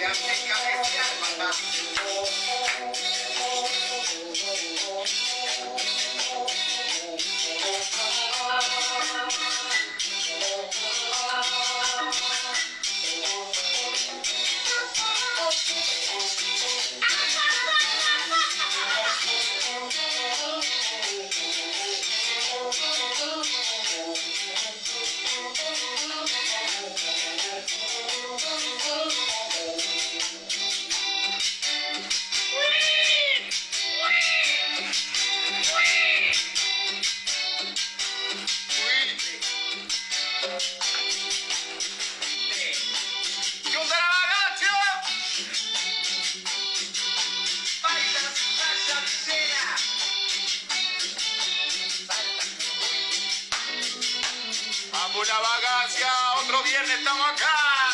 La vagancia, otro viernes estamos acá.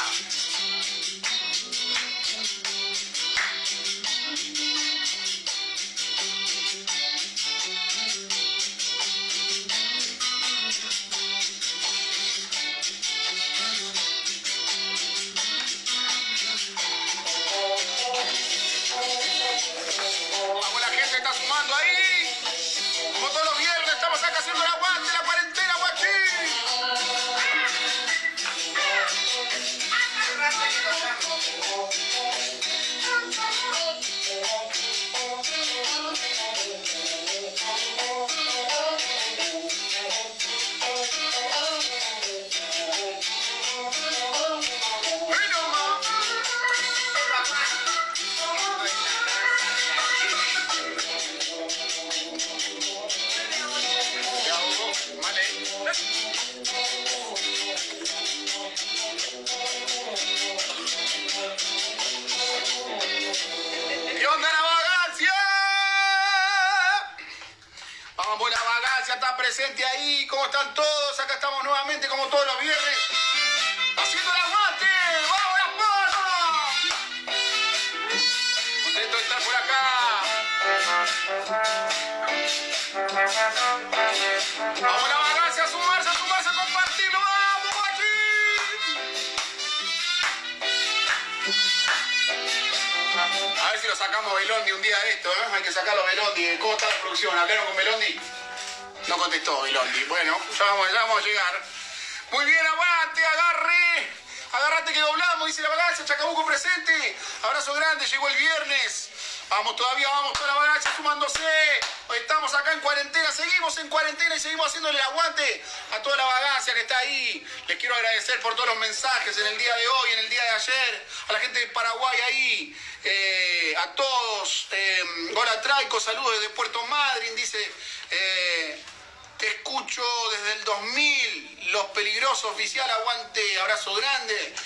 Vamos, la gente está sumando ahí. Como todos los viernes estamos acá haciendo el aguante, la cuarentena, guachín. ¿Qué onda la vagancia? Vamos, la vagancia está presente ahí. ¿Cómo están todos? Acá estamos nuevamente como todos los viernes haciendo el aguante. ¡Vamos las palmas! Contento de estar por acá. Vamos la vagancia a sumarse, a compartirlo. ¡Vamos, guachín! A ver si lo sacamos Belondi un día de esto, ¿eh? Hay que sacarlo Belondi. ¿Cómo está la producción? ¿Hablaron con Belondi? No contestó Belondi. Bueno, ya vamos a llegar. Muy bien, aguante, agárrate que doblamos, dice la vagancia. Chacabuco presente. Abrazo grande, llegó el viernes. Vamos todavía, vamos toda la vagancia sumándose. Hoy estamos acá en cuarentena, seguimos en cuarentena y seguimos haciéndole el aguante a toda la vagancia que está ahí. Les quiero agradecer por todos los mensajes en el día de hoy, en el día de ayer, a la gente de Paraguay ahí, a todos. Hola Traico, saludos desde Puerto Madryn, dice, te escucho desde el 2000, Los Peligrosos Oficial, aguante, abrazo grande.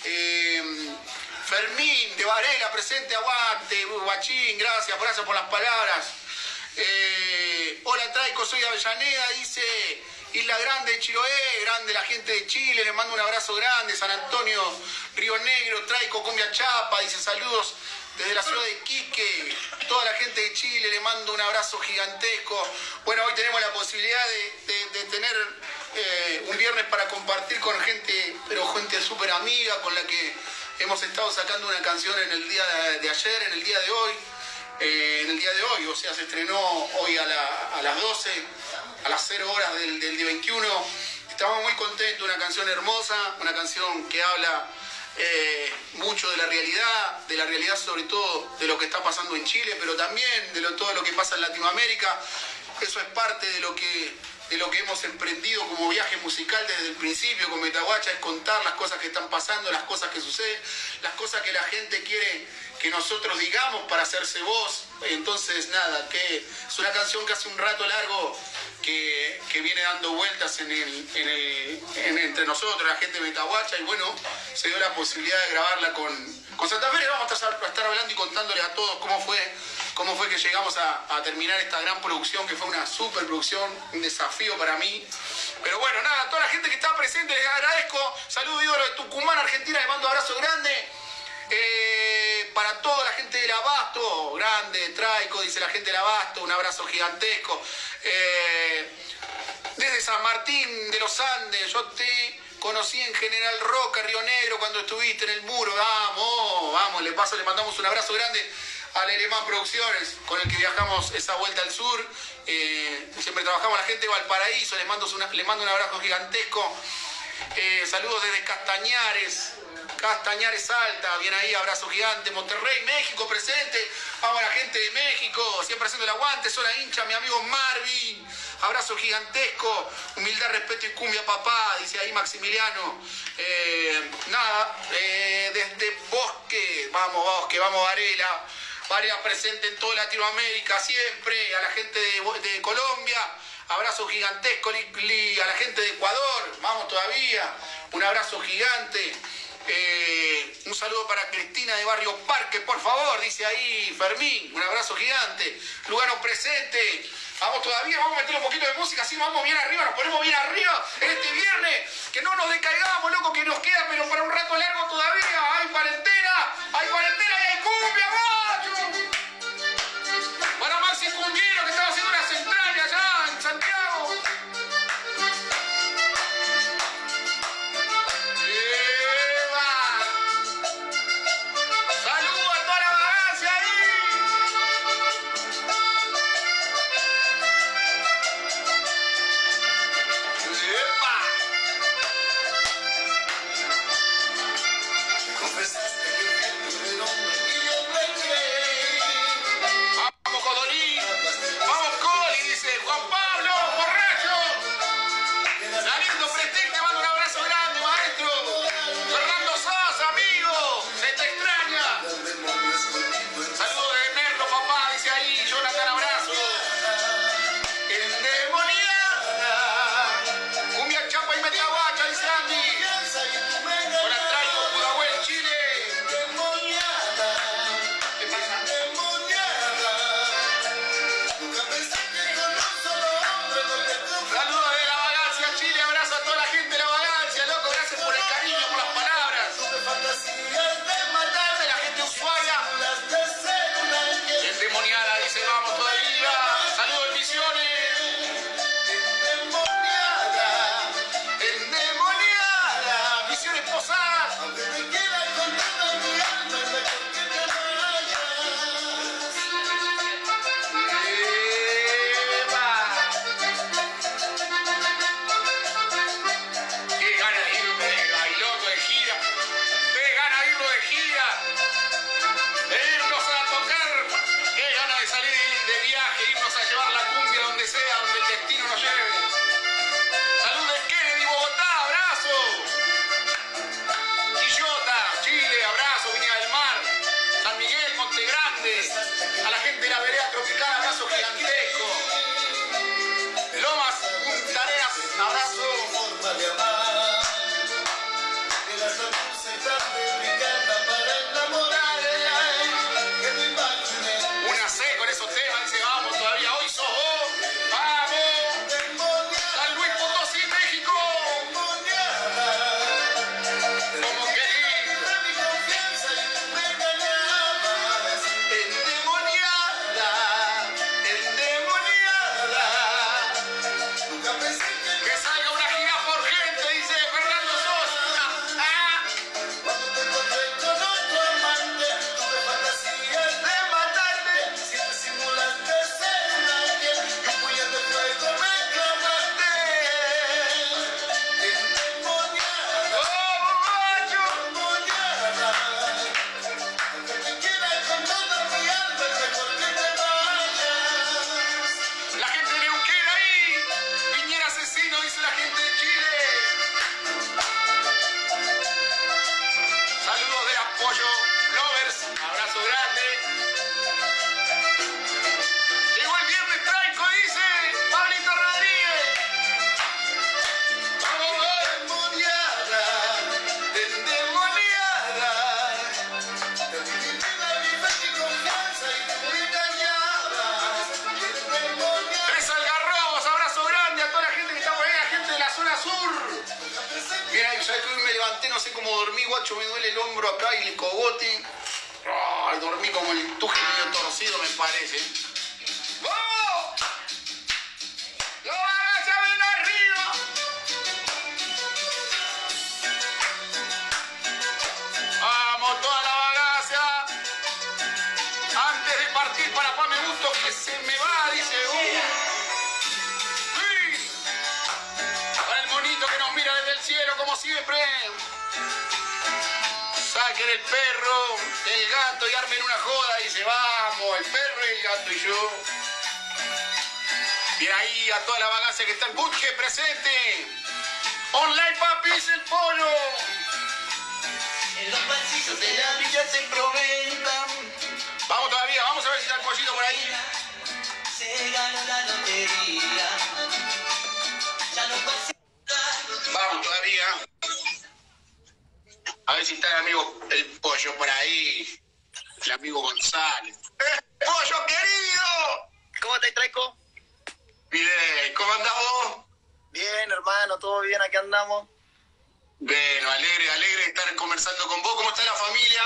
Fermín de Varela, presente, aguante, guachín, gracias por las palabras. Hola Traico, soy de Avellaneda, dice Isla Grande de Chiloé, grande la gente de Chile, les mando un abrazo grande. San Antonio, Río Negro, Traico, Cumbia Chapa, dice saludos desde la ciudad de Iquique. Toda la gente de Chile, le mando un abrazo gigantesco. Bueno, hoy tenemos la posibilidad de tener un viernes para compartir con gente, pero gente súper amiga, con la que hemos estado sacando una canción en el día de ayer, en el día de hoy. O sea, se estrenó hoy a las 12, a las 0 horas del día 21. Estamos muy contentos, una canción hermosa, una canción que habla mucho de la realidad sobre todo de lo que está pasando en Chile, pero también de todo lo que pasa en Latinoamérica. Eso es parte de lo que hemos emprendido como viaje musical desde el principio con Metaguacha, es contar las cosas que están pasando, las cosas que suceden, las cosas que la gente quiere que nosotros digamos para hacerse voz. Entonces nada, que es una canción que hace un rato largo que viene dando vueltas entre nosotros, la gente de Metaguacha, y bueno, se dio la posibilidad de grabarla con Santa Fe. Vamos a estar hablando y contándole a todos cómo fue que llegamos a terminar esta gran producción, que fue una super producción, un desafío para mí. Pero bueno, nada, a toda la gente que está presente les agradezco. Saludos, ídolo de Tucumán, Argentina, les mando un abrazo grande. Para toda la gente del Abasto, grande, Traico, dice la gente del Abasto, un abrazo gigantesco. Desde San Martín de los Andes, yo te conocí en General Roca, Río Negro, cuando estuviste en el muro. Vamos, vamos. Le mandamos un abrazo grande al Alemán Producciones, con el que viajamos esa vuelta al sur. Siempre trabajamos, la gente de Valparaíso, le mando un abrazo gigantesco. Saludos desde Castañares Alta, bien ahí, abrazo gigante. Monterrey, México presente, vamos a la gente de México, siempre haciendo el aguante, zona hincha, mi amigo Marvin, abrazo gigantesco, humildad, respeto y cumbia papá, dice ahí Maximiliano. Desde Bosque, vamos Varela presente en toda Latinoamérica, siempre, a la gente de Colombia, abrazo gigantesco, a la gente de Ecuador, vamos todavía, un abrazo gigante. Un saludo para Cristina de Barrio Parque, por favor, dice ahí Fermín, un abrazo gigante. Lugano presente, vamos todavía, vamos a meter un poquito de música, así vamos bien arriba, nos ponemos bien arriba en este viernes, que no nos decaigamos, loco, que nos queda, pero para un rato largo todavía. Hay cuarentena y hay cumbia, macho. Para Maxi Cumbiero, que estaba haciendo una central allá en Santiago. A la gente de la vereda tropical, abrazo gigantesco. Lomas, Punta Arenas, abrazo. Una C con esos temas, dice, vamos todavía, hoy sos vos. ¡Vamos! San Luis Potosí, México. Como que no sé cómo dormí, guacho, me duele el hombro acá y el cogote. Oh, dormí como el tuje medio torcido, me parece. ¡Vamos! ¡Lo hagas a ver arriba! ¡Vamos, toda la bagaza! como siempre. Saquen el perro, el gato y armen una joda. Dice, vamos, el perro, el gato y yo. Bien ahí a toda la vagancia que está en Butje presente. Online papis, el pollo. En los pasillos de la villa se improventa. Vamos todavía, vamos a ver si está el pollito por ahí. Se ganó la lotería. Ya no consigo. Vamos todavía. A ver si está el amigo el pollo por ahí. El amigo González. ¡Pollo querido! ¿Cómo te traigo? Bien, ¿cómo andás vos? Bien, hermano, todo bien, aquí andamos. Bueno, alegre de estar conversando con vos. ¿Cómo está la familia?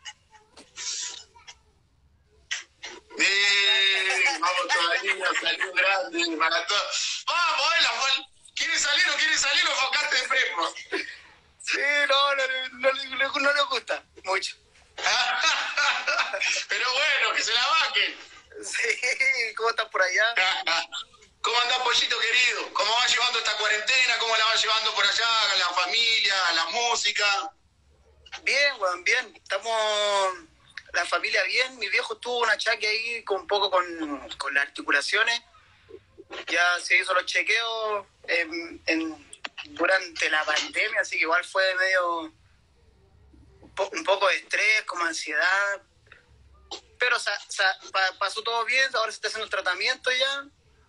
Bien, vamos todavía, saludo grande para todos. Vamos, ¿quieren salir o enfocarte de Frembo? Sí, no le gusta mucho. Pero bueno, que se la vaquen. Sí, ¿cómo estás por allá? ¿Cómo andás, pollito querido? ¿Cómo va llevando esta cuarentena? ¿Cómo la va llevando por allá? ¿La familia? ¿La música? Bien, weón, bien. Estamos, la familia bien. Mi viejo tuvo un achaque ahí con un poco con las articulaciones. Ya se hizo los chequeos durante la pandemia, así que igual fue medio un poco de estrés, como ansiedad. Pero pasó todo bien, ahora se está haciendo el tratamiento ya.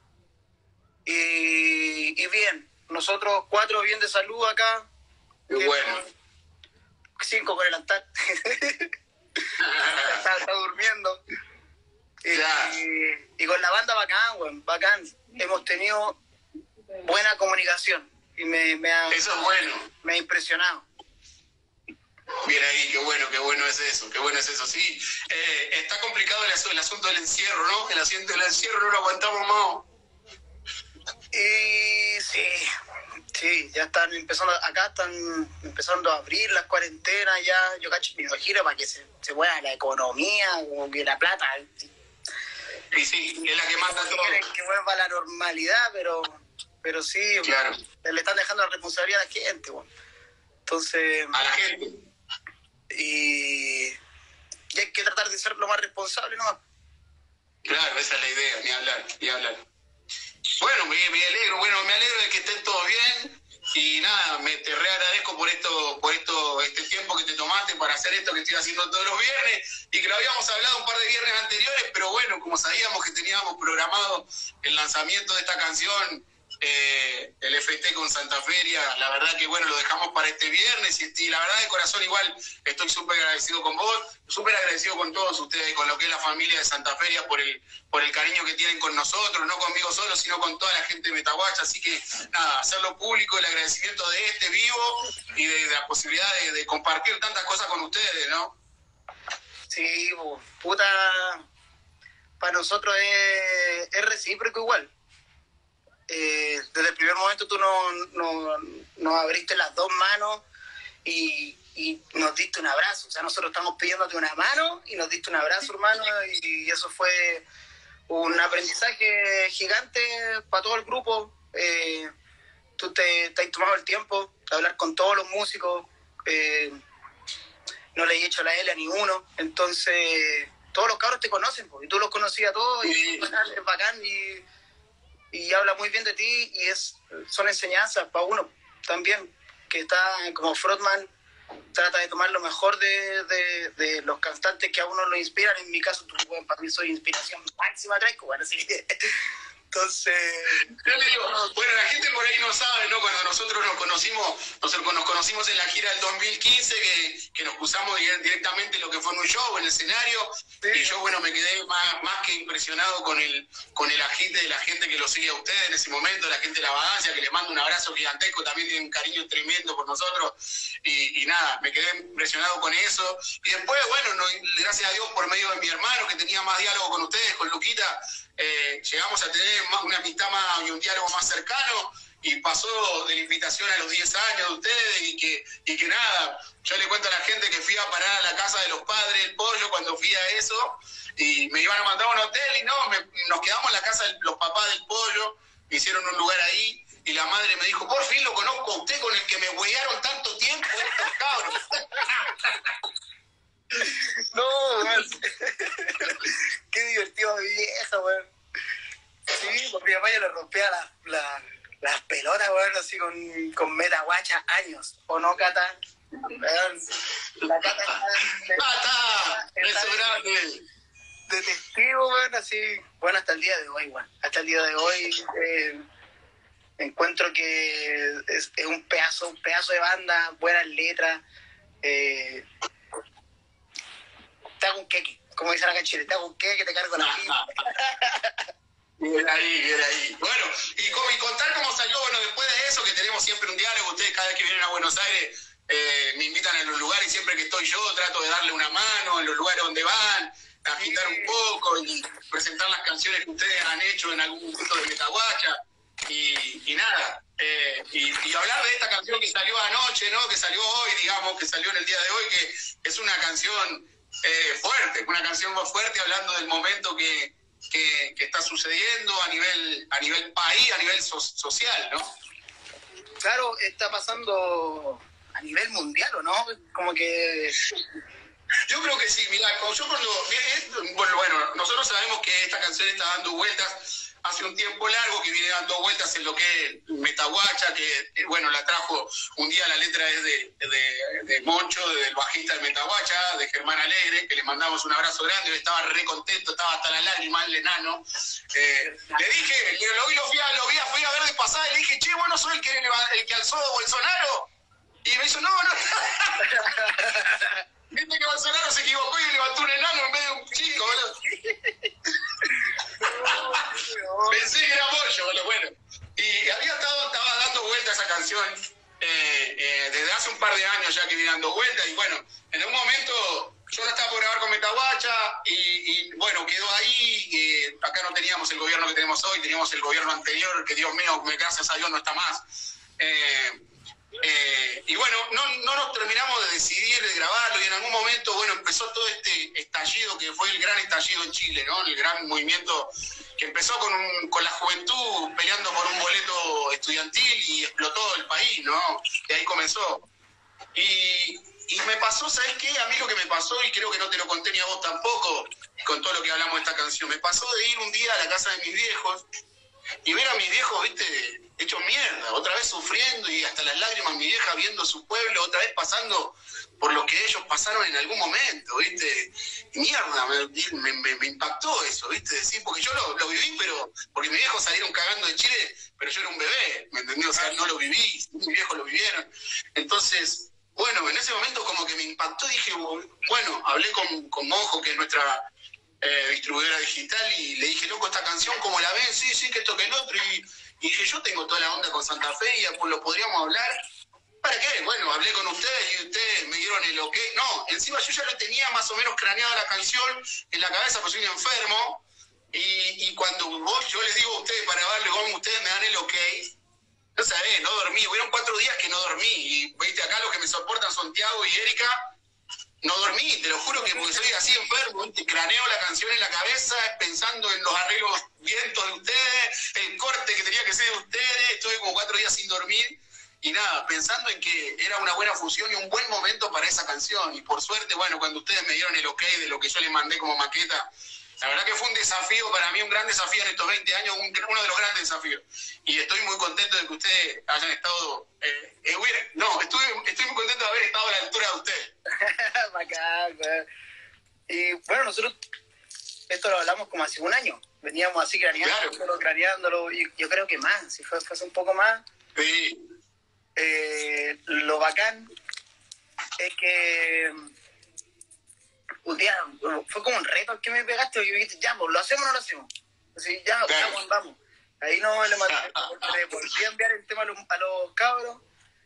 Y bien, nosotros 4 bien de salud acá. Qué bueno. 5 con el altar. está durmiendo. Y con la banda bacán, weón, bacán. Hemos tenido buena comunicación y eso es bueno. Me ha impresionado. Bien ahí, qué bueno es eso, sí. Está complicado el asunto del encierro, ¿no? El asunto del encierro no lo aguantamos más. Y sí, ya están empezando a abrir las cuarentenas ya. Yo cacho, me imagino para que se mueva la economía, como que la plata. Y sí, es la que mata todo. Quieren que vuelva a la normalidad, pero sí, claro. Le están dejando la responsabilidad a la gente, bueno. Entonces, a la gente. Y hay que tratar de ser lo más responsable, ¿no? Claro, esa es la idea, ni hablar. Bueno, me alegro de que estén todos bien. Y nada, te reagradezco por este tiempo que te tomaste para hacer esto que estoy haciendo todos los viernes, y que lo habíamos hablado un par de viernes anteriores, pero bueno, como sabíamos que teníamos programado el lanzamiento de esta canción, el FT con Santa Feria, la verdad que bueno, lo dejamos para este viernes, y la verdad de corazón igual estoy súper agradecido con vos, súper agradecido con todos ustedes, con lo que es la familia de Santa Feria, por el cariño que tienen con nosotros, no conmigo solo, sino con toda la gente de Metaguacha. Así que nada, hacerlo público, el agradecimiento de este vivo y de la posibilidad de compartir tantas cosas con ustedes, ¿no? Sí, puta, para nosotros es recíproco igual. Desde el primer momento tú nos abriste las 2 manos y nos diste un abrazo. O sea, nosotros estamos pidiéndote una mano y nos diste un abrazo, hermano, y eso fue un aprendizaje gigante para todo el grupo. Tú te has tomado el tiempo de hablar con todos los músicos, no le he hecho la L a ninguno, entonces todos los cabros te conocen, y tú los conocías a todos, y es bacán, y habla muy bien de ti, y son enseñanzas para uno también, que está como frontman, trata de tomar lo mejor de los cantantes que a uno lo inspiran. En mi caso, tú, para mí soy inspiración máxima, Traico, bueno, así que entonces... Yo le digo, bueno, la gente por ahí no sabe, ¿no? Cuando nosotros nos conocimos en la gira del 2015, que nos cruzamos directamente lo que fue en un show, en el escenario, sí. Y yo, bueno, me quedé más que impresionado con el agite de la gente que lo sigue a ustedes en ese momento, la gente de La Vagancia, que les mando un abrazo gigantesco, también tienen un cariño tremendo por nosotros, y nada, me quedé impresionado con eso. Y después, bueno, gracias a Dios, por medio de mi hermano, que tenía más diálogo con ustedes, con Luquita, llegamos a tener una amistad y un diálogo más cercano, y pasó de la invitación a los 10 años de ustedes, y que nada, yo le cuento a la gente que fui a parar a la casa de los padres del Pollo cuando fui a eso, y me iban a mandar a un hotel, y no, nos quedamos en la casa de los papás del Pollo, me hicieron un lugar ahí, y la madre me dijo, por fin lo conozco a usted con el que me huearon tanto tiempo, estos cabros. No, weón. Qué divertido mi vieja, weón. Sí, porque mi papá ya le rompía las pelotas, weón, así con metaguacha años. ¿O no, Cata? Weón, la Cata Eso es grande. de testigo, weón, así. Bueno, hasta el día de hoy, weón. Hasta el día de hoy encuentro que es un pedazo de banda, buenas letras. Te hago un queque, como dicen acá en Chile, te hago un queque, te cargo la pipa. Bien ahí. Bueno, y contar cómo salió, bueno, después de eso, que tenemos siempre un diálogo, ustedes cada vez que vienen a Buenos Aires me invitan a los lugares, y siempre que estoy yo trato de darle una mano en los lugares donde van, agitar un poco y presentar las canciones que ustedes han hecho en algún punto de Metaguacha, y nada, y hablar de esta canción que salió anoche, ¿no? Que salió hoy, digamos, que salió en el día de hoy, que es una canción fuerte, una canción muy fuerte, hablando del momento que está sucediendo a nivel país, a nivel social, ¿no? Claro, está pasando a nivel mundial, ¿o no? Como que... Yo creo que sí, mirá, bueno, nosotros sabemos que esta canción está dando vueltas hace un tiempo largo, que viene dando vueltas en lo que es Metaguacha, que, bueno, la trajo un día, la letra es de Moncho, del bajista de Metaguacha, de Germán Alegre, que le mandamos un abrazo grande, él estaba re contento, estaba hasta las lágrimas, el enano. Le dije, fui a ver de pasada, y le dije, che, vos no sos el que alzó Bolsonaro. Y me dijo, no. Viste que Bolsonaro se equivocó y levantó un enano en vez de un chico, boludo. Pensé que era Bollo, boludo, bueno. Y estaba dando vuelta esa canción desde hace un par de años ya que viene dando vuelta, y bueno, en un momento yo no estaba por grabar con Metaguacha y bueno, quedó ahí. Acá no teníamos el gobierno que tenemos hoy, teníamos el gobierno anterior, que Dios mío, gracias a Dios no está más. Y bueno, no nos terminamos de decidir de grabarlo, y en algún momento, bueno, empezó todo este estallido que fue el gran estallido en Chile, ¿no? El gran movimiento que empezó con la juventud peleando por un boleto estudiantil y explotó el país, ¿no? Y ahí comenzó. Y me pasó, ¿sabes qué? A mí lo que me pasó, y creo que no te lo conté ni a vos tampoco, con todo lo que hablamos de esta canción, me pasó de ir un día a la casa de mis viejos y ver a mis viejos, viste, hechos mierda, otra vez sufriendo, y hasta las lágrimas, mi vieja viendo su pueblo, otra vez pasando por lo que ellos pasaron en algún momento, viste. Mierda, me impactó eso, viste, sí, porque yo lo viví, pero porque mis viejos salieron cagando de Chile, pero yo era un bebé, ¿me entendí? O sea, no lo viví, mis viejos lo vivieron. Entonces, bueno, en ese momento como que me impactó, dije, bueno, hablé con Monjo, que es nuestra distribuidora digital, y le dije, loco, esta canción, ¿cómo la ven? Sí, que esto, que el otro, y dije, yo tengo toda la onda con Santa Fe, y pues lo podríamos hablar. ¿Para qué? Bueno, hablé con ustedes y ustedes me dieron el ok. No, encima yo ya lo tenía más o menos craneada la canción en la cabeza, pues soy un enfermo, y cuando yo les digo a ustedes para hablarle con ustedes me dan el ok, no sabés, no dormí, hubieron 4 días que no dormí, y viste, acá los que me soportan son Tiago y Erika. No dormí, te lo juro, que porque soy así enfermo, te craneo la canción en la cabeza, pensando en los arreglos vientos de ustedes, el corte que tenía que ser de ustedes. Estuve como 4 días sin dormir, y nada, pensando en que era una buena fusión y un buen momento para esa canción. Y por suerte, bueno, cuando ustedes me dieron el ok de lo que yo les mandé como maqueta, la verdad que fue un desafío para mí, un gran desafío en estos 20 años, uno de los grandes desafíos. Y estoy muy contento de que ustedes hayan estado... estoy muy contento de haber estado a la altura de ustedes. Bacán, güey. Y bueno, nosotros esto lo hablamos como hace un año. Veníamos así craneándolo, y yo creo que más, si fue un poco más. Sí. Lo bacán es que un día fue como un reto que me pegaste, y dijiste, ya, pues, ¿lo hacemos o no lo hacemos? Así, ya, claro. Vamos. Ahí no le volví a enviar el tema a los cabros,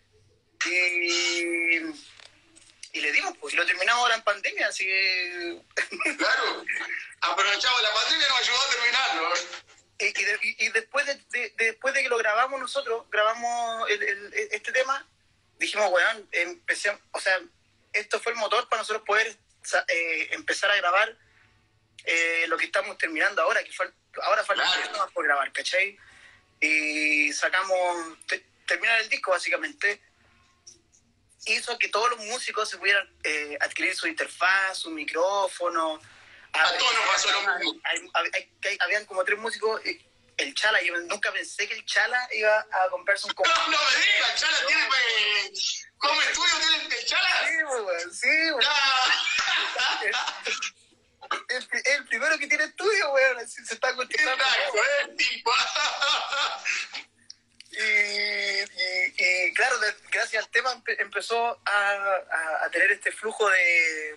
y le dimos, pues, y lo terminamos ahora en pandemia, así que... Claro, aprovechamos, la pandemia nos ayudó a terminarlo. Y después de que lo grabamos nosotros, este tema, dijimos, weón, empecé, o sea, esto fue el motor para nosotros poder empezar a grabar lo que estamos terminando ahora, ahora falta más por grabar, ¿cachai? y sacamos, terminar el disco básicamente, hizo que todos los músicos se pudieran adquirir su interfaz, su micrófono. A todos nos pasó lo mismo. Habían como 3 músicos. El Chala, yo nunca pensé que el Chala iba a comprarse un computador. No me digas, el Chala tiene... ¿Cómo estudio tiene el Chala? Sí, weón, sí, weón. El primero que tiene estudio, weón, se está contestando. Tipo. Y claro, gracias al tema empezó a tener este flujo de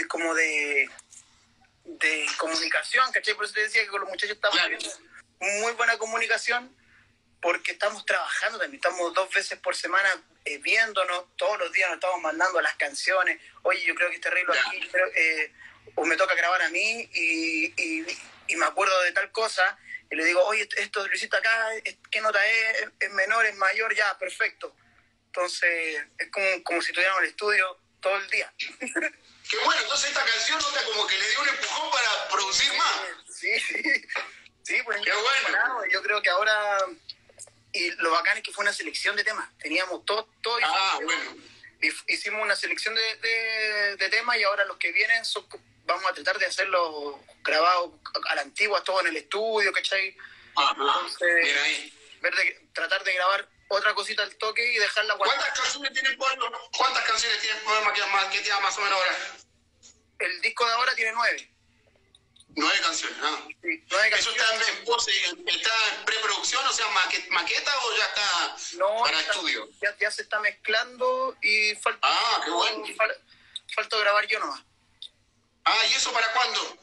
comunicación, ¿cachai? Por eso te decía que con los muchachos estamos teniendo muy buena comunicación, porque estamos trabajando también, estamos 2 veces por semana viéndonos, todos los días nos estamos mandando las canciones. Oye, yo creo que este arreglo aquí, o me toca grabar a mí y me acuerdo de tal cosa, y le digo, oye, esto lo hiciste acá, ¿qué nota es? ¿Es menor, es mayor? Ya, perfecto. Entonces, es como si tuviéramos el estudio todo el día. Qué bueno, entonces esta canción nota como que le dio un empujón para producir más. Sí, pues qué bueno. Yo creo que ahora, y lo bacán es que fue una selección de temas. Teníamos todo bueno. Hicimos una selección de temas, y ahora los que vienen vamos a tratar de hacerlos grabados a la antigua, todo en el estudio, ¿cachai? Entonces, bien ahí. Tratar de grabar otra cosita al toque y dejarla guardada. ¿Cuántas canciones tiene el poema que tiene más o menos ahora? El disco de ahora tiene 9. 9 canciones, ¿no? Sí, 9 canciones. ¿Eso está en preproducción, o sea, maqueta, o ya está para estudio? Ya se está mezclando y falta, qué bueno. falta grabar yo nomás. ¿Y eso para cuándo?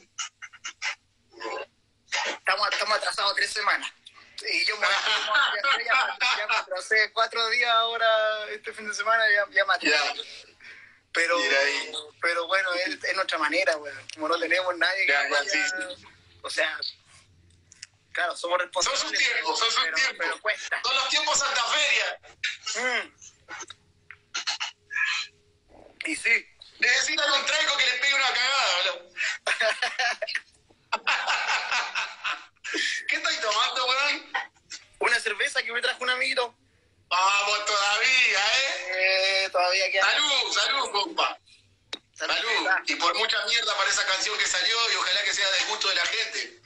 Estamos atrasados 3 semanas. Y yo ya me atrasé 4 días ahora, este fin de semana, ya me atrasé. Pero bueno, es nuestra manera, weón. Como no tenemos nadie que o sea, claro, somos responsables. Son sus tiempos. Pero cuesta. Son los tiempos Santa Feria. Y sí. Necesitan un traico que les pegue una cagada, boludo. ¿Qué estáis tomando, weón? Una cerveza que me trajo un amiguito. Vamos todavía, todavía queda. Salud, compa. Salud. Y por mucha mierda para esa canción que salió, y ojalá que sea del gusto de la gente.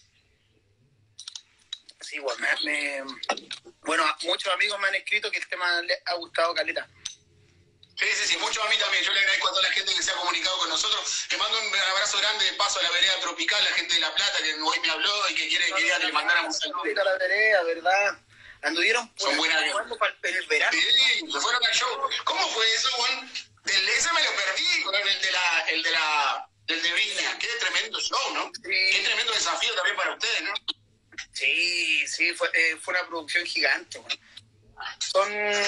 Sí, bueno, bueno, muchos amigos me han escrito que el tema les ha gustado caleta. Sí, mucho a mí también. Yo le agradezco a toda la gente que se ha comunicado con nosotros. Le mando un abrazo grande de paso a la vereda tropical, la gente de La Plata que hoy me habló y que quería que le mandáramos un saludo. A la vereda, ¿verdad? Anduvieron son buenas en el verano. Sí, se fueron al show. ¿Cómo fue eso, Juan? Ese me lo perdí, el de Viña. Qué tremendo show, ¿no? Sí. Qué tremendo desafío también para ustedes, ¿no? Sí, fue una producción gigante, man. Son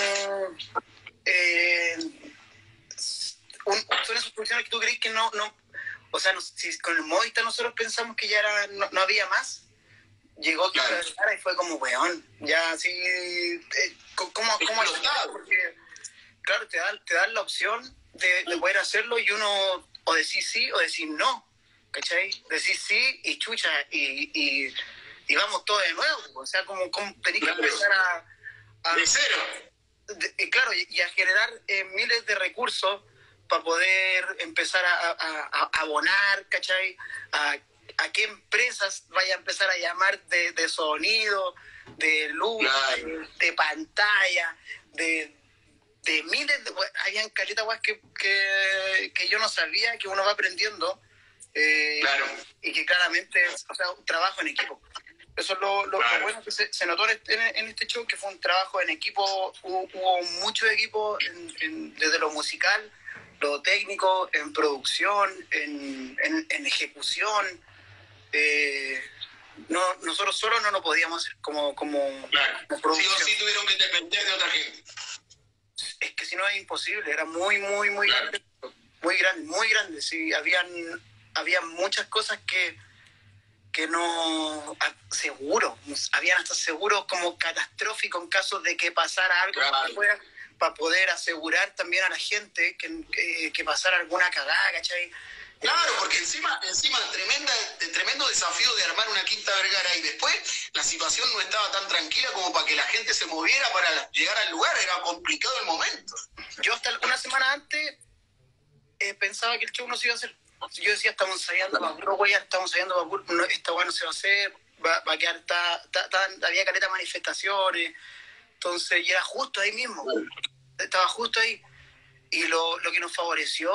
esas producciones que tú crees que no, o sea, si con el Movistar nosotros pensamos que ya no había más, llegó claro. Y fue como, weón, ya así, ¿cómo hacer? Porque, claro, te dan la opción de poder hacerlo, y uno o decís sí o decís no, ¿cachai? Decís sí y chucha, y vamos todos de nuevo, o sea, como tenés que empezar de cero. Claro, y a generar miles de recursos para poder empezar a abonar, ¿cachai? A qué empresas vaya a empezar a llamar de sonido, de luz, claro. de pantalla, de miles de... Habían caletas que yo no sabía, que uno va aprendiendo, claro. Y que claramente es, o sea, un trabajo en equipo. Eso es lo claro. bueno que se notó en este show, que fue un trabajo en equipo. Hubo mucho equipo desde lo musical, lo técnico, en producción, en ejecución. Nosotros solos no lo podíamos hacer como claro. Como producción. Sí o sí tuvieron que depender de otra gente. Es que si no es imposible, era muy claro. grande, muy grande. Sí, habían muchas cosas que no, seguro, habían hasta seguros como catastróficos en caso de que pasara algo, claro. para poder asegurar también a la gente que pasara alguna cagada, ¿cachai? Claro, porque encima tremendo desafío de armar una Quinta Vergara y después la situación no estaba tan tranquila como para que la gente se moviera para llegar al lugar, era complicado el momento. Yo hasta una semana antes pensaba que el show no se iba a hacer. Yo decía, estamos ensayando para puro güey, estamos ensayando para puro, no, esta weá no se va a hacer, va a quedar, había caleta de manifestaciones, entonces, y era justo ahí mismo, estaba justo ahí. Y lo que nos favoreció,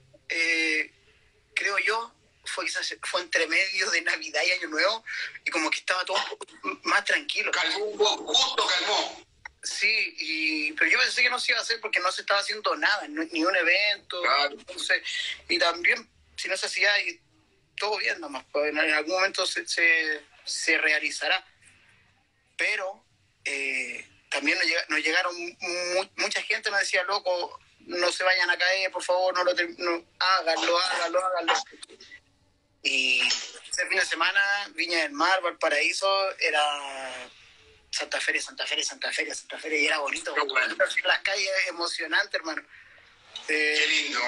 creo yo, fue entre medio de Navidad y Año Nuevo, y como que estaba todo más tranquilo. Calmó un poco, justo calmó. Sí, pero yo pensé que no se iba a hacer porque no se estaba haciendo nada, ni un evento. Claro. Entonces, y también, si no se hacía, todo bien nomás, pues en algún momento se realizará. Pero también nos llegaron mucha gente, nos decía, loco, no se vayan a caer, por favor, háganlo. Y ese fin de semana, Viña del Mar, Valparaíso, era Santa Feria, y era bonito. Bueno. Las calles, emocionante, hermano. Qué lindo.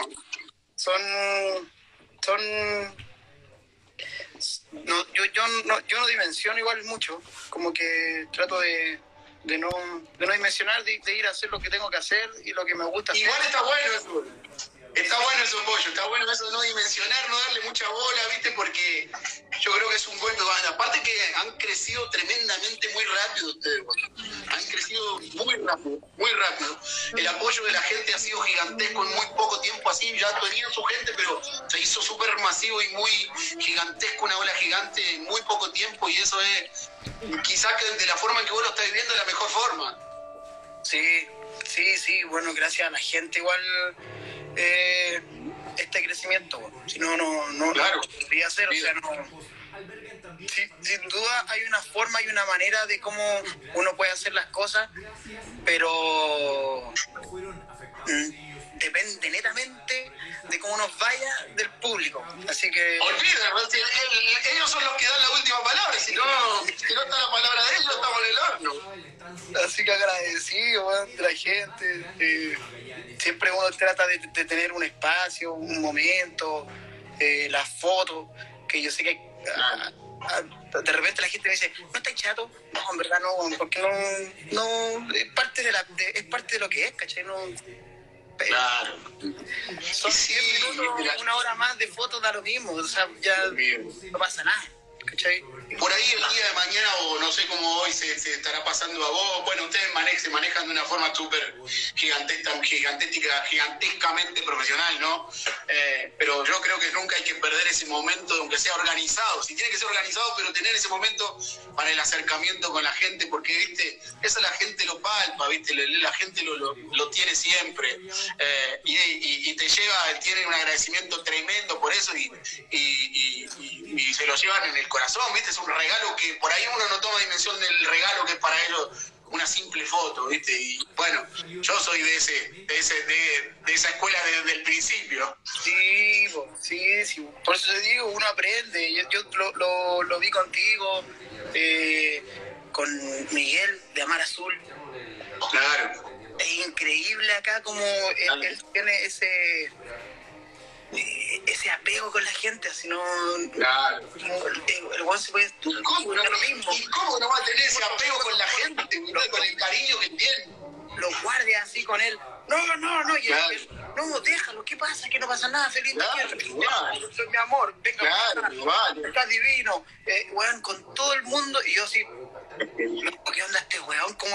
Yo no dimensiono igual mucho, como que trato de no dimensionar, de ir a hacer lo que tengo que hacer y lo que me gusta hacer. Igual está bueno eso. Está bueno eso, Pollo, está bueno eso de no dimensionar, no darle mucha bola, ¿viste? Porque yo creo que es un golpe. Aparte que han crecido tremendamente muy rápido ustedes, han crecido muy rápido. El apoyo de la gente ha sido gigantesco en muy poco tiempo, así ya tenían su gente, pero se hizo súper masivo y muy gigantesco, una ola gigante en muy poco tiempo, y eso es quizás que de la forma en que vos lo estás viviendo es la mejor forma. Sí, bueno, gracias a la gente igual este crecimiento, si no Claro. podría hacer, o sea, sin duda hay una forma y una manera de cómo uno puede hacer las cosas, pero depende netamente de cómo nos vaya del público, así que... Olvídate, ellos son los que dan la última palabra, si no está la palabra de ellos, estamos en el horno. Así que agradecido, bueno, de la gente. Siempre uno trata de tener un espacio, un momento, las fotos, que yo sé que de repente la gente me dice, ¿no estás chato? No, en verdad no, porque no es parte de lo que es, ¿cachai? Claro. Son 10 minutos, una hora más de fotos da lo mismo, o sea, ya no pasa nada, ¿cachai? Por ahí el día de mañana, o no sé cómo hoy se estará pasando a vos, bueno, ustedes se manejan de una forma súper gigantescamente profesional, ¿no? Pero yo creo que nunca hay que perder ese momento, aunque sea organizado. Si tiene que ser organizado, pero tener ese momento para el acercamiento con la gente, porque, viste, eso la gente lo palpa, viste, la gente lo tiene siempre. Y te tienen un agradecimiento tremendo por eso y se lo llevan en el corazón, viste, es un regalo que por ahí uno no toma dimensión del regalo que es para ellos una simple foto, viste, y bueno, yo soy de esa escuela desde el principio. Sí, por eso te digo, uno aprende, yo lo vi contigo, con Miguel de Amar Azul. Claro. Es increíble acá como él tiene ese apego con la gente, así no... Claro. El guan se puede... ¿Cómo no va a tener ese apego con la gente, con el cariño que tiene? Los guardias así con él. No, y claro. No, déjalo, ¿qué pasa? Que no pasa nada, feliz de claro, yo soy mi amor, venga, claro, vale. estás divino, weón, con todo el mundo, y yo así, ¿qué onda este weón? ¿Cómo...?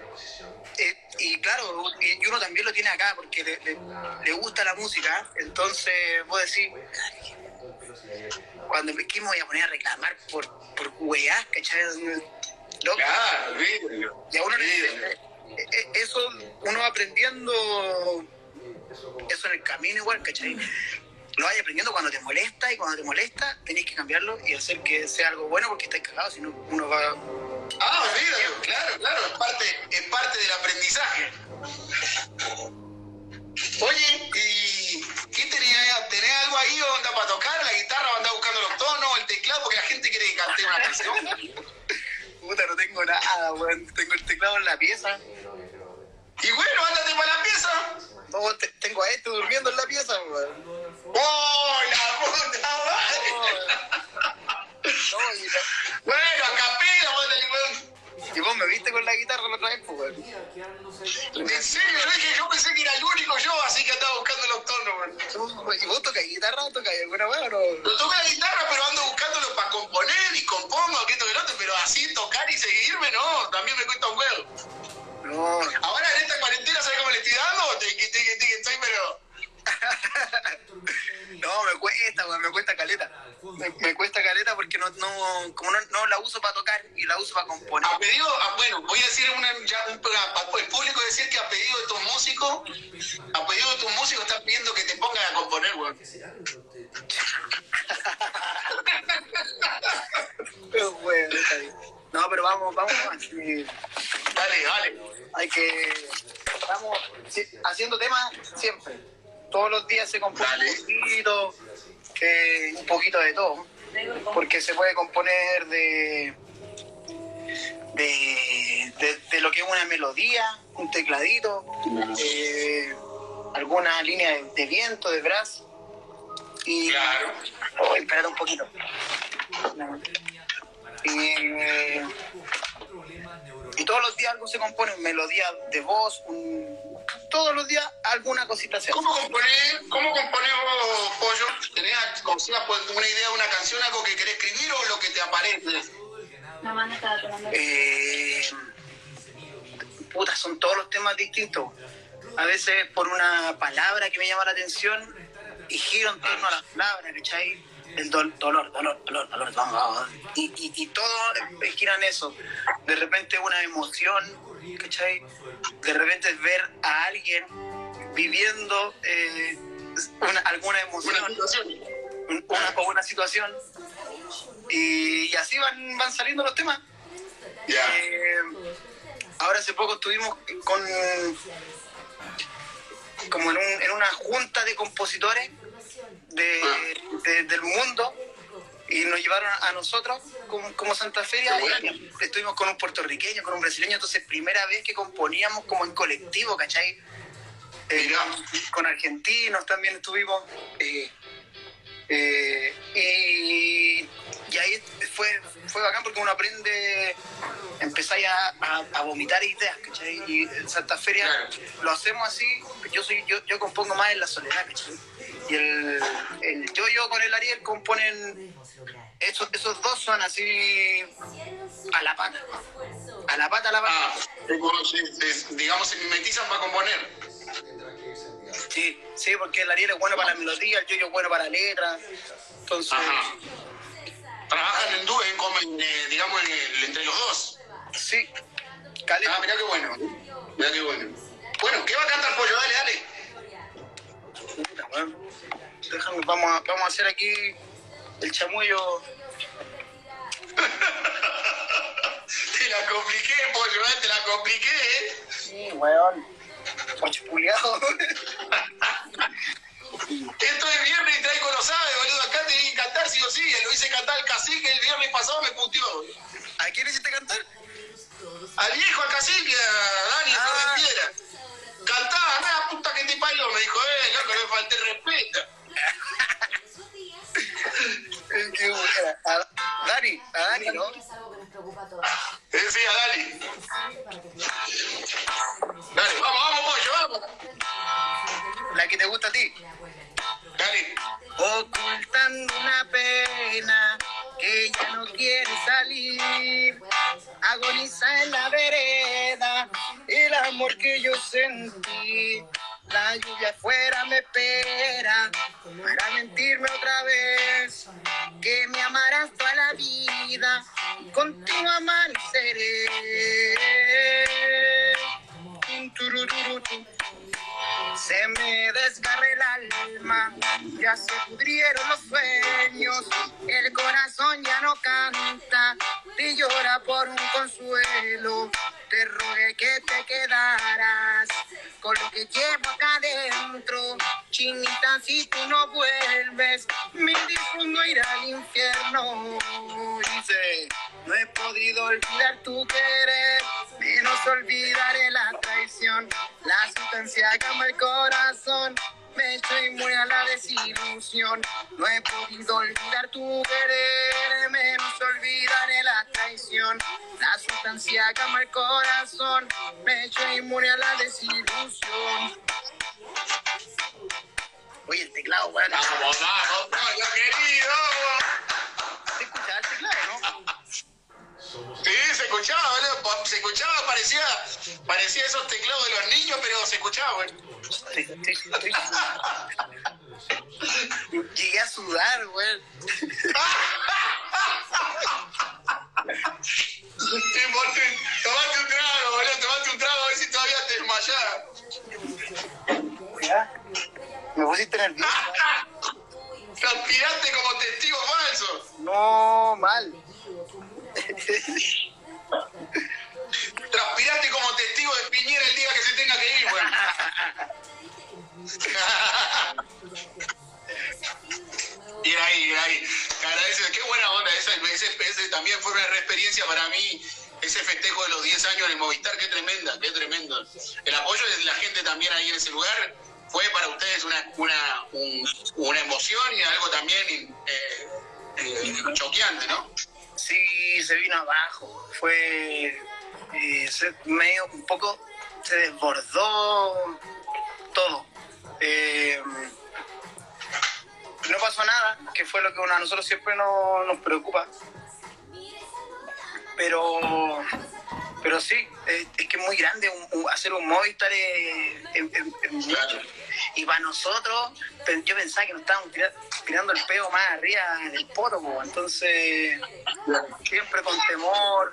Y claro, y uno también lo tiene acá porque le gusta la música, entonces vos decís, cuando me voy a poner a reclamar por weás, ¿cachai? Claro, y a uno eso, uno va aprendiendo eso en el camino igual, ¿cachai? Lo vas aprendiendo cuando te molesta, y cuando te molesta tenés que cambiarlo y hacer que sea algo bueno porque estás cagado, si no uno va... Claro, es parte del aprendizaje. Oye, ¿y qué tenés algo ahí o anda para tocar la guitarra o anda buscando los tonos, el teclado? Porque la gente quiere que cante una canción. Puta, no tengo nada, weón. Tengo el teclado en la pieza. Y bueno, ándate para la pieza. No, tengo a este durmiendo en la pieza, weón. ¡Oh, la puta madre. No, Bueno, a capela, weón. y vos me viste con la guitarra la otra vez, pues, weón. En serio, yo pensé que era el único yo, así que andaba buscando los tonos, weón. ¿Y vos tocás guitarra o tocás alguna weá o no? Yo toco la guitarra, pero ando buscándolo para componer y compongo, que esto que el otro, pero así tocar y seguirme, no, también me cuesta un huevo. No. Ahora en esta cuarentena, ¿sabes cómo le estoy dando? Estoy, pero... No, me cuesta, weón, me cuesta caleta. Me cuesta caleta porque como no la uso para tocar y la uso para componer. A pedido, bueno, voy a decir para el público decir que a pedido de tus músicos, están pidiendo que te pongan a componer, weón. Weón, está bien. No, pero vamos. Sí. Dale. Hay que... Estamos haciendo temas siempre. Todos los días se compone un poquito de todo. Porque se puede componer de lo que es una melodía, un tecladito, alguna línea de viento, de brass. Y... Claro. Oh, espérate un poquito. Y todos los días algo se compone, melodía de voz, todos los días alguna cosita se hace. ¿Cómo componés vos, Pollo? ¿Tenés una idea de una canción, algo que querés escribir o lo que te aparece? Puta, son todos los temas distintos. A veces por una palabra que me llama la atención y giro en torno a la palabra, ¿cachai? El dolor, vamos. Y todo gira en eso. De repente una emoción, ¿cachai? De repente es ver a alguien viviendo alguna emoción una situación y así van saliendo los temas. Yeah. Ahora hace poco estuvimos como en una junta de compositores del mundo y nos llevaron a nosotros como Santa Feria y estuvimos con un puertorriqueño, con un brasileño, entonces primera vez que componíamos como en colectivo, ¿cachai? Con argentinos también estuvimos y ahí fue bacán porque uno aprende, empezáis a vomitar ideas, ¿cachai? Y en Santa Feria lo hacemos así, yo compongo más en la soledad, ¿cachai? Y el yo con el Ariel componen, esos dos son así a la pata. Digamos, se mimetizan para componer. Sí, porque el Ariel es bueno para la melodía, el yo es bueno para la letra, entonces... Ajá. Trabajan digamos, entre los dos. Sí, caleta. Ah, mirá qué bueno. Bueno, ¿qué va a cantar, Pollo? Dale. Puta, bueno. Déjame, vamos a hacer aquí el chamullo. Te la compliqué, Pollo, te la compliqué, Sí, weón. Ocho puliado. Esto es viernes y Traico lo sabe, boludo. Acá te vi cantar sí o sí. Lo hice cantar al cacique el viernes pasado, me puteó. ¿A quién hiciste cantar? Al viejo, al cacique, a Dani, de piedra. Cantaba, nada, puta que te parió. Me dijo, loco, no me falté respeto. Qué buena. A Dani, ¿no? Sí, a Dani. Dale, vamos, Pollo, vamos. La que te gusta a ti. Dale. Ocultando una pena que ya no quiere salir, agoniza en la vereda el amor que yo sentí. La lluvia afuera me espera para mentirme otra vez que me amarás toda la vida y contigo amaneceré. Se me desgarra el alma, ya se pudrieron los sueños, el corazón ya no canta, te llora por un consuelo, te rogué que te quedaras con lo que llevo acá adentro, chinita, si tú no vuelves, mi difunto irá al infierno. Dice, no he podido olvidar tu querer, menos olvidaré la traición, la sustancia que ama el corazón, me he hecho inmune a la desilusión. No he podido olvidar tu querer, menos olvidaré la traición. La sustancia calma el corazón, me he hecho inmune a la desilusión. Oye, el teclado, weón. Vamos, yo querido. ¿Se escuchaba el teclado, no? Sí, se escuchaba, boludo. Se escuchaba, parecía esos teclados de los niños, pero se escuchaba, güey. Sí. Llegué a sudar, güey. Tomate un trago, boludo, tomate un trago a ver si todavía te desmayás. Me pusiste nervioso. Transpiraste como testigo falso. No, mal. Transpiraste como testigo de Piñera el día que se tenga que ir, güey. Y ahí. Te agradezco. Qué buena onda. Ese también fue una experiencia para mí. Ese festejo de los 10 años en el Movistar, qué tremendo. El apoyo de la gente también ahí en ese lugar fue para ustedes una emoción y algo también choqueante, ¿no? Sí, se vino abajo. Fue medio un poco, se desbordó todo. No pasó nada, que fue lo que a nosotros siempre nos preocupa. Pero sí, es que es muy grande hacer un Movistar Claro. y para nosotros, yo pensaba que nos estábamos tirando el peo más arriba del poto, entonces siempre con temor,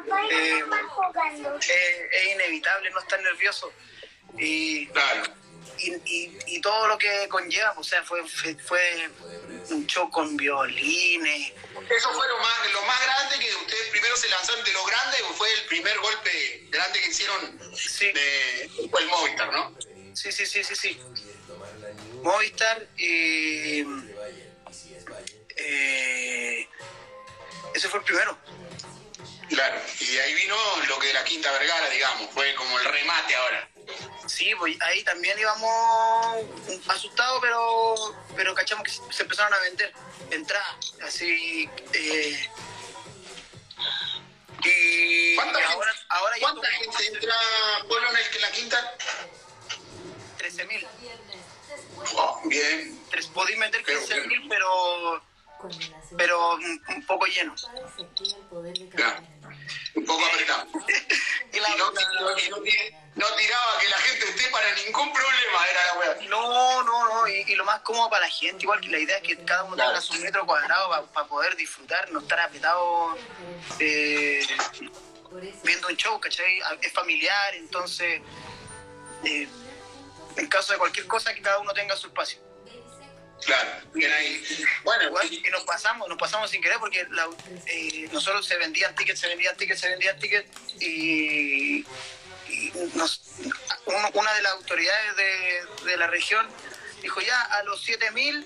es inevitable no estar nervioso Claro. y todo lo que conlleva, o sea, fue un show con violines. Eso fue lo más grande que ustedes primero se lanzaron de lo grande, fue el primer golpe grande que hicieron. Sí. Fue el Movistar, ¿no? Sí. Movistar ese fue el primero. Claro, y de ahí vino lo que de la Quinta Vergara, digamos, fue como el remate ahora. Sí, pues ahí también íbamos asustados, pero cachamos que se empezaron a vender entradas, así. Y ¿Cuánta gente entra Polo en la Quinta? 13.000. Oh, bien. Podí meter Pero 15.000, pero un poco lleno. Claro. Un poco apretado. Y no tiraba que la gente esté para ningún problema, era la weá. No, y lo más cómodo para la gente, igual que la idea es que cada uno tenga su metro cuadrado para poder disfrutar, no estar apretado viendo un show, ¿cachai? Es familiar, entonces en caso de cualquier cosa que cada uno tenga su espacio. Claro, bien ahí. Bueno, igual, y nos pasamos sin querer porque nosotros se vendían tickets y una de las autoridades de la región dijo ya a los 7.000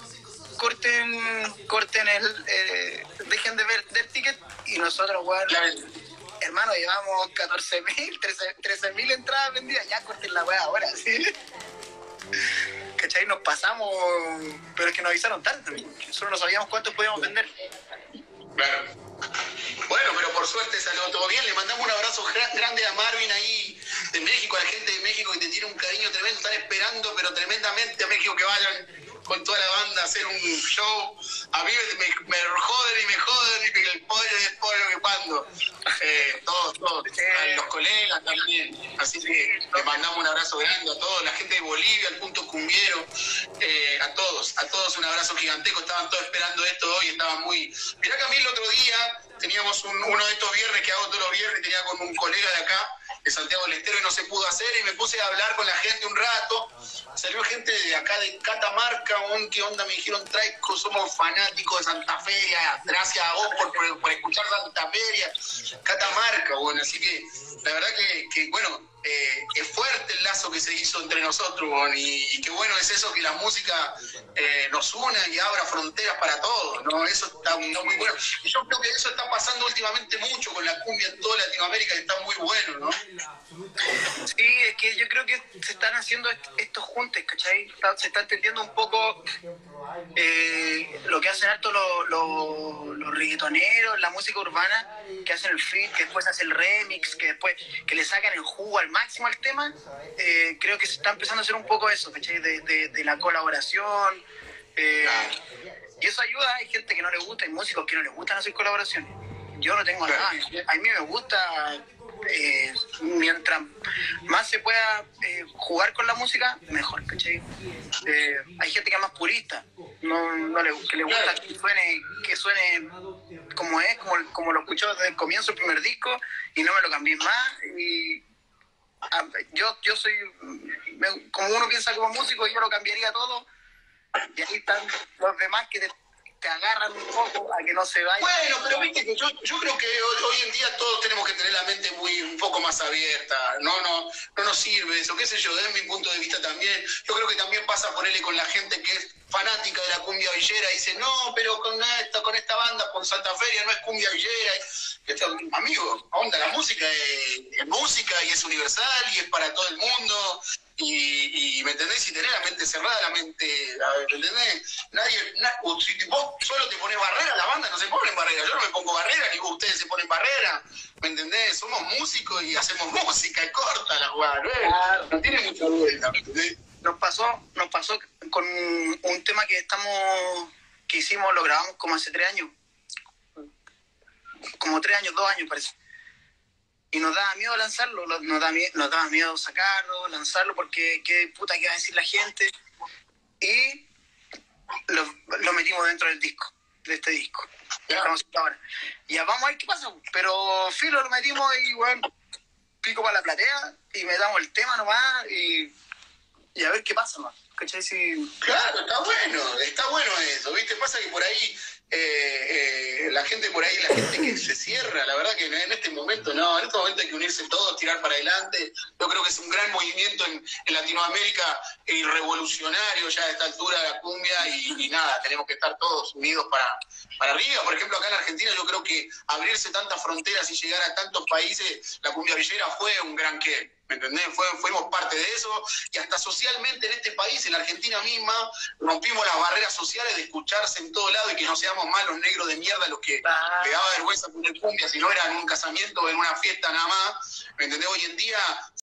corten dejen de vender tickets y nosotros, bueno, hermano, llevamos 14.000, 13.000 entradas vendidas, ya corten la weá ahora, ¿sí? ¿Cachai? Nos pasamos, pero es que nos avisaron tarde, nosotros no sabíamos cuántos podíamos vender. Claro. Bueno, pero por suerte salió todo bien. Le mandamos un abrazo grande a Marvin ahí de México, a la gente de México que te tiene un cariño tremendo. Están esperando, pero tremendamente a México que vayan con toda la banda a hacer un show. A mí me joden y el poder del pueblo que cuando. Todos, a los colegas también. Así que le mandamos un abrazo grande a todos, la gente de Bolivia, al punto cumbiero, a todos un abrazo gigantesco. Estaban todos esperando esto hoy, estaban muy... Mirá que a mí el otro día teníamos uno de estos viernes que hago todos los viernes, tenía con un colega de acá, de Santiago del Estero, y no se pudo hacer, y me puse a hablar con la gente un rato. Salió gente de acá de Catamarca, ¿qué onda? Me dijeron, Traico, somos fanáticos de Santa Fe, gracias a vos por escuchar Santa Fe, Catamarca, bueno, así que la verdad que bueno, es fuerte el lazo que se hizo entre nosotros, y qué bueno es eso, que la música nos une y abra fronteras para todos, ¿no? Eso está muy bueno. Y yo creo que eso está pasando últimamente mucho con la cumbia en toda Latinoamérica, que está muy bueno, ¿no? Sí, es que yo creo que se están haciendo estos juntes, ¿cachai? Se está entendiendo un poco lo que hacen harto los reggaetoneros, la música urbana, que hacen el feat, que después hacen el remix, que después que le sacan el jugo al máximo al tema. Creo que se está empezando a hacer un poco eso, ¿cachai? De la colaboración. Y eso ayuda. Hay gente que no le gusta, hay músicos que no les gustan hacer colaboraciones. Yo no tengo nada. A mí me gusta, mientras más se pueda jugar con la música, mejor, ¿cachai? Hay gente que es más purista, que le gusta que suene como es, como lo escuchó desde el comienzo, el primer disco, y no me lo cambié más. Y yo soy, como uno piensa como músico, yo lo cambiaría todo, y ahí están los demás que te agarran un poco a que no se vaya. Bueno, pero viste que yo creo que hoy en día todos tenemos que tener la mente un poco más abierta. No nos sirve eso, qué sé yo, desde mi punto de vista también. Yo creo que también pasa por él y con la gente que es fanática de la cumbia villera, y dice, no, pero con esta banda, con Santa Feria, no es cumbia villera. Amigo, onda, la música es música y es universal y es para todo el mundo. Y ¿me entendés? Si tenés la mente cerrada, la mente, ¿me entendés? Si vos solo te pones barrera, la banda no se pone barrera. Yo no me pongo barrera, ni ustedes se ponen barrera. ¿Me entendés? Somos músicos y hacemos música, es corta la jugada, ¿no? Claro. No tiene mucha vuelta, ¿me entendés? Nos pasó con un tema que hicimos, lo grabamos como hace 3 años. Como 3 años, 2 años parece. Y nos daba miedo lanzarlo, nos daba miedo sacarlo, lanzarlo, porque qué puta que va a decir la gente. Y lo metimos dentro del disco, de este disco. Ahora. Ya vamos a ver qué pasa. Pero filo, lo metimos y bueno, pico para la platea y me damos el tema nomás y a ver qué pasa, ¿no? ¿Cachai? Claro, está bueno eso, ¿viste? Pasa que por ahí la gente que se cierra, la verdad que en este momento hay que unirse todos, tirar para adelante. Yo creo que es un gran movimiento en Latinoamérica, revolucionario ya a esta altura de la cumbia, y nada, tenemos que estar todos unidos para arriba. Por ejemplo, acá en Argentina yo creo que abrirse tantas fronteras y llegar a tantos países, la cumbia villera fue un gran qué. ¿Me entendés? Fuimos parte de eso, y hasta socialmente en este país, en la Argentina misma, rompimos las barreras sociales de escucharse en todo lado y que no seamos más los negros de mierda los que le daba vergüenza poner cumbia, si no era en un casamiento o en una fiesta nada más. ¿Me entendés? Hoy en día